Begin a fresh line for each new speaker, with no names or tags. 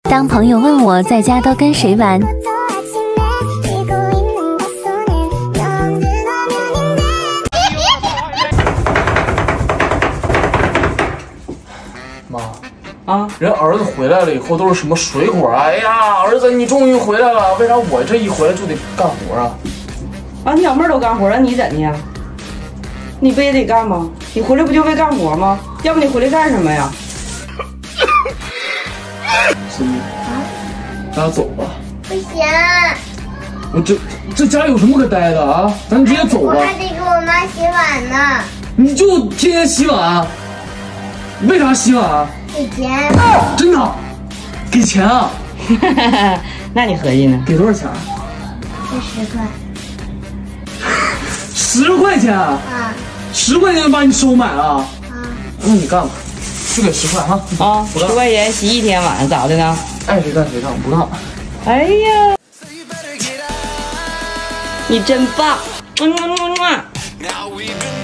当朋友问我在家都跟谁玩，
妈
啊，
人儿子回来了以后都是什么水果啊？哎呀，儿子你终于回来了，为啥我这一回来就得干活啊？
啊，你小妹儿都干活了，你怎的呀？你不也得干吗？你回来不就为干活吗？要不你回来干什么呀？
心怡，咱俩走吧。
不行，
我这家有什么可待的啊？咱直接走吧。
我还得给我妈洗碗呢。
你就天天洗碗，为啥洗碗？
给钱。
真的？给钱啊？
那你合计呢？
给多少钱？
给10块。
10块钱啊！10块钱就把你收买了？那你干吧，就给10块哈。
啊，10块钱洗一天碗，咋的呢？
爱谁干谁干，我不干了。
哎呀，你真棒！么么么么。